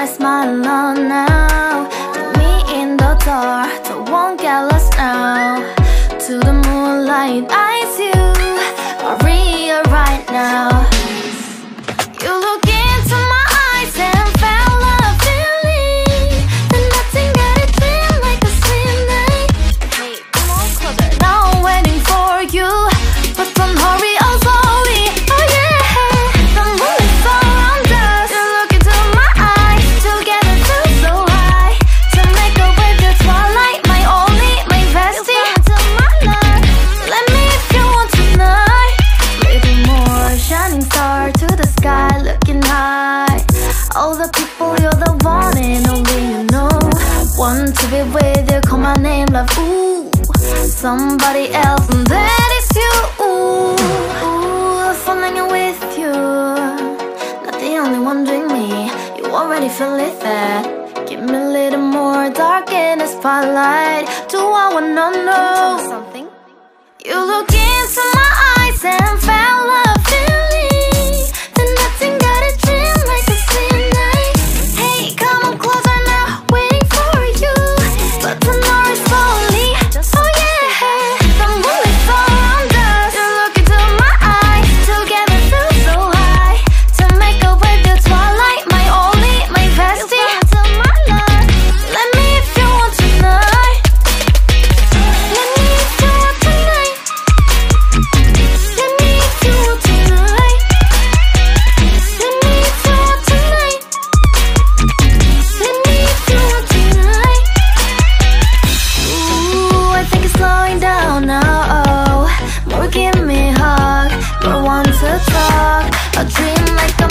my smile on now. Put me in the dark, don't won't get lost now. To the moonlight, eyes you are real right now. You look into my eyes and felt a feeling that nothing got it feel like a sweet night. Hey, come on closer. Now I'm waiting for you, but don't hurry, oh slowly. Oh yeah, the moon is around us. You look into my eyes, together feel so high. To make a way the twilight, my only, my bestie. Into my life, let me if you want tonight. Little more shining star to the sky, looking high. All the people, you're the one and only you know. Want to be with you, call my name, love, ooh. Somebody else, and that is you, ooh. Ooh, falling in with you. Not the only one doing me, you already feel it there. Give me a little more dark in the spotlight. Do I wanna know something? You look into my eyes and felt a feeling that nothing got a dream like a sweet night. Hey, come on closer now, waiting for you, but the door is slowly. Oh yeah, the moon is around us. You look into my eyes, together feel so high. To make a way the twilight, my only, my bestie. Into my life, let me if you want tonight. Let me if you want tonight. Let me if you want tonight. Let me if you want tonight. Let me if you want tonight. Ooh, I think it's slowing down now. Oh, more give me a hug, more want to talk. A dream like a